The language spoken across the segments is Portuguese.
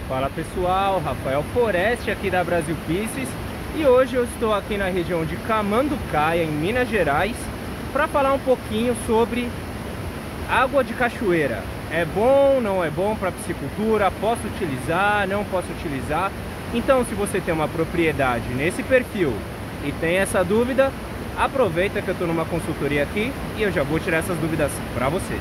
Fala pessoal, Rafael Foreste aqui da Brasil Pieces e hoje eu estou aqui na região de Camanducaia, em Minas Gerais, para falar um pouquinho sobre água de cachoeira. É bom, não é bom para piscicultura? Posso utilizar, não posso utilizar? Então, se você tem uma propriedade nesse perfil e tem essa dúvida, aproveita que eu estou numa consultoria aqui e eu já vou tirar essas dúvidas para você.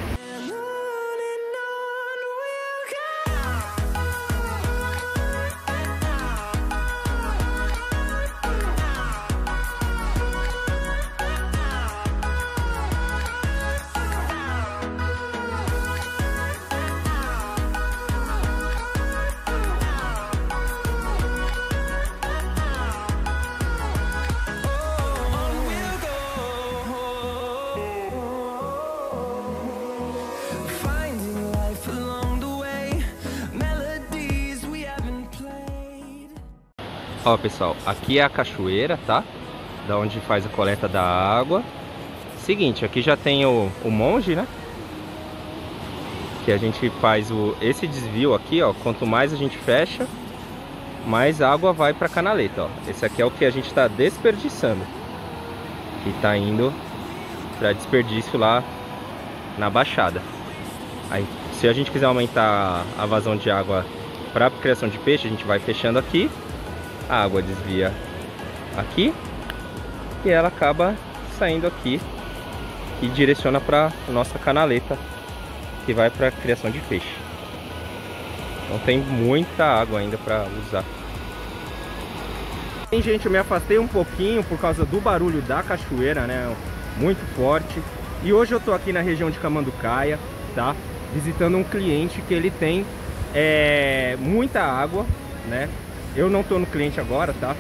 Ó pessoal, aqui é a cachoeira, tá? Da onde faz a coleta da água. Seguinte, aqui já tem o monge, né? Que a gente faz esse desvio aqui, ó. Quanto mais a gente fecha, mais água vai pra canaleta, ó. Esse aqui é o que a gente tá desperdiçando. E tá indo pra desperdício lá na baixada. Aí, se a gente quiser aumentar a vazão de água para criação de peixe, a gente vai fechando aqui. A água desvia aqui e ela acaba saindo aqui e direciona para nossa canaleta que vai para a criação de peixe. Então tem muita água ainda para usar. Bem, gente, eu me afastei um pouquinho por causa do barulho da cachoeira, né? Muito forte. E hoje eu tô aqui na região de Camanducaia, tá? Visitando um cliente que ele tem muita água, né? Eu não tô no cliente agora, tá?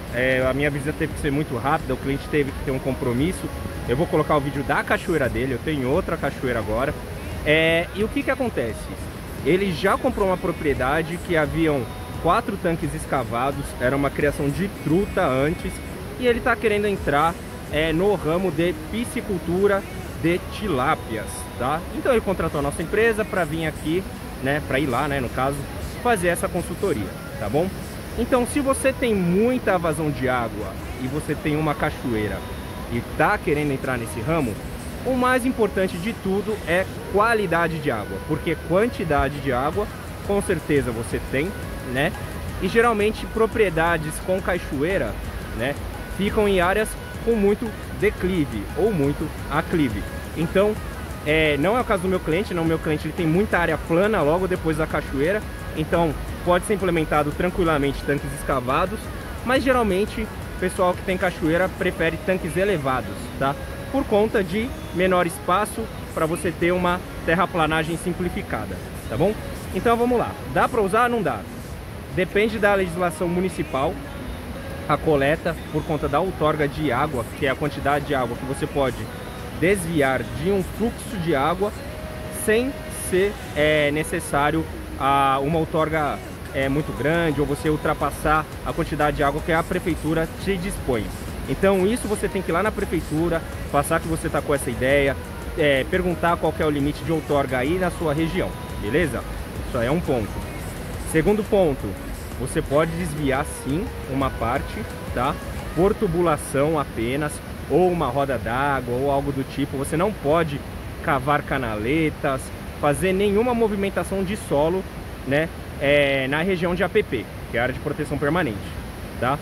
A minha visita teve que ser muito rápida, o cliente teve que ter um compromisso. Eu vou colocar o vídeo da cachoeira dele, eu tenho outra cachoeira agora. E o que acontece? Ele já comprou uma propriedade que haviam 4 tanques escavados, era uma criação de truta antes, e ele tá querendo entrar no ramo de piscicultura de tilápias, tá? Então ele contratou a nossa empresa para vir aqui, né, para ir lá, né, no caso, fazer essa consultoria, tá bom? Então, se você tem muita vazão de água e você tem uma cachoeira e está querendo entrar nesse ramo, o mais importante de tudo é qualidade de água, porque quantidade de água, com certeza você tem, né? E geralmente propriedades com cachoeira, né, ficam em áreas com muito declive ou muito aclive. Então, não é o caso do meu cliente, não. O meu cliente ele tem muita área plana logo depois da cachoeira, então pode ser implementado tranquilamente tanques escavados, mas geralmente o pessoal que tem cachoeira prefere tanques elevados, tá? Por conta de menor espaço para você ter uma terraplanagem simplificada, tá bom? Então vamos lá, dá para usar? Não dá. Depende da legislação municipal, a coleta, por conta da outorga de água, que é a quantidade de água que você pode desviar de um fluxo de água sem ser necessário uma outorga muito grande ou você ultrapassar a quantidade de água que a prefeitura te dispõe. Então isso você tem que ir lá na prefeitura, passar que você está com essa ideia, perguntar qual que é o limite de outorga aí na sua região, beleza? Isso é um ponto. Segundo ponto, você pode desviar sim uma parte, tá? Por tubulação apenas, ou uma roda d'água ou algo do tipo. Você não pode cavar canaletas, fazer nenhuma movimentação de solo, né, na região de APP, que é a área de proteção permanente, tá?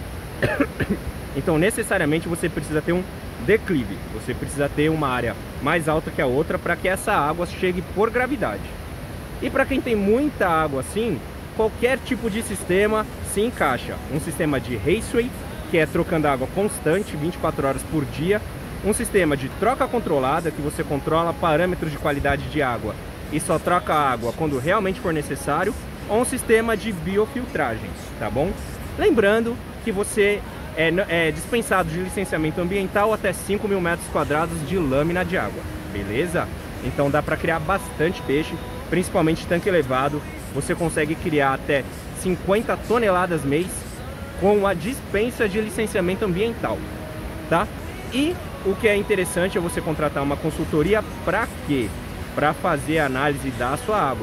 Então necessariamente você precisa ter um declive, você precisa ter uma área mais alta que a outra para que essa água chegue por gravidade. E para quem tem muita água assim, qualquer tipo de sistema se encaixa. Um sistema de raceway, que é trocando água constante, 24 horas por dia. Um sistema de troca controlada, que você controla parâmetros de qualidade de água e só troca a água quando realmente for necessário. Ou um sistema de biofiltragem, tá bom? Lembrando que você é dispensado de licenciamento ambiental até 5.000 metros quadrados de lâmina de água, beleza? Então dá para criar bastante peixe, principalmente tanque elevado. Você consegue criar até 50 toneladas mês com a dispensa de licenciamento ambiental, tá? E o que é interessante é você contratar uma consultoria para quê? Para fazer a análise da sua água.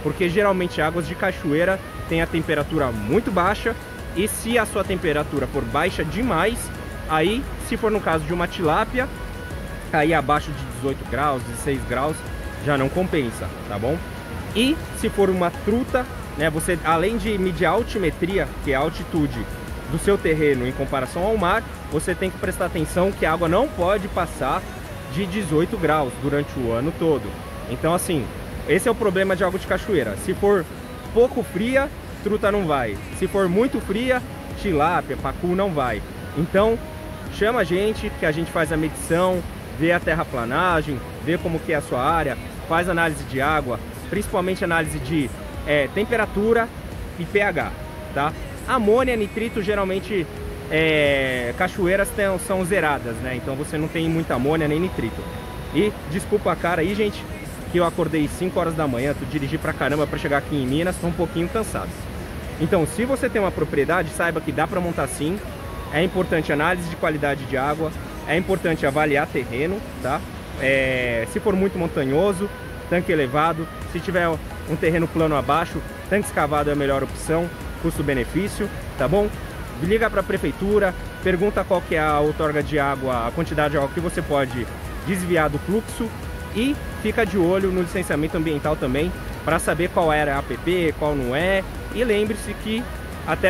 porque geralmente águas de cachoeira tem a temperatura muito baixa, e se a sua temperatura for baixa demais, aí, se for no caso de uma tilápia, aí abaixo de 18 graus, 16 graus, já não compensa, tá bom? E se for uma truta, né, você, além de medir a altimetria, que é a altitude do seu terreno em comparação ao mar, você tem que prestar atenção que a água não pode passar de 18 graus durante o ano todo. Então, assim, esse é o problema de água de cachoeira. Se for pouco fria, truta não vai. Se for muito fria, tilápia, pacu não vai. Então, chama a gente, que a gente faz a medição, vê a terraplanagem, vê como que é a sua área, faz análise de água, principalmente análise de temperatura e pH, tá? Amônia, nitrito, geralmente cachoeiras são zeradas, né? Então você não tem muita amônia nem nitrito. E desculpa a cara aí, gente, que eu acordei 5 horas da manhã, dirigi pra caramba pra chegar aqui em Minas, tô um pouquinho cansado. Então, se você tem uma propriedade, saiba que dá pra montar sim. É importante análise de qualidade de água, é importante avaliar terreno, tá? Se for muito montanhoso, tanque elevado. Se tiver um terreno plano abaixo, tanque escavado é a melhor opção, custo-benefício, tá bom? Liga para a prefeitura, pergunta qual que é a outorga de água, a quantidade de água que você pode desviar do fluxo, e fica de olho no licenciamento ambiental também, para saber qual era a APP, qual não é. E lembre-se que até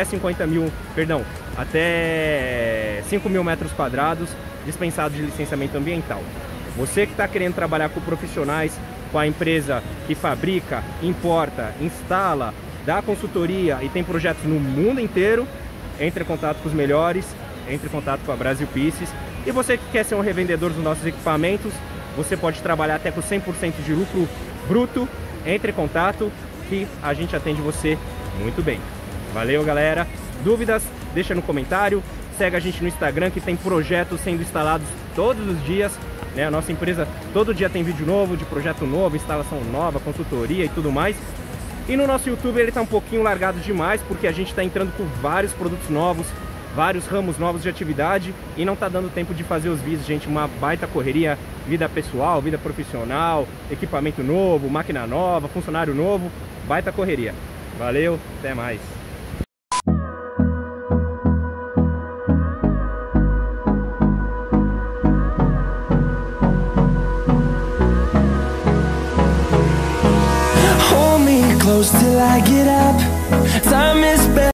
5 mil metros quadrados dispensado de licenciamento ambiental. Você que está querendo trabalhar com profissionais, com a empresa que fabrica, importa, instala, dá consultoria e tem projetos no mundo inteiro, entre em contato com os melhores, entre em contato com a Brasil Pieces. E você que quer ser um revendedor dos nossos equipamentos, você pode trabalhar até com 100% de lucro bruto, entre em contato que a gente atende você muito bem. Valeu, galera! Dúvidas? Deixa no comentário, segue a gente no Instagram, que tem projetos sendo instalados todos os dias, né? A nossa empresa todo dia tem vídeo novo, de projeto novo, instalação nova, consultoria e tudo mais. E no nosso YouTube ele tá um pouquinho largado demais, porque a gente tá entrando com vários produtos novos, vários ramos novos de atividade, e não tá dando tempo de fazer os vídeos, gente. Uma baita correria, vida pessoal, vida profissional, equipamento novo, máquina nova, funcionário novo, baita correria. Valeu, até mais! Hold me close till I get up. Time is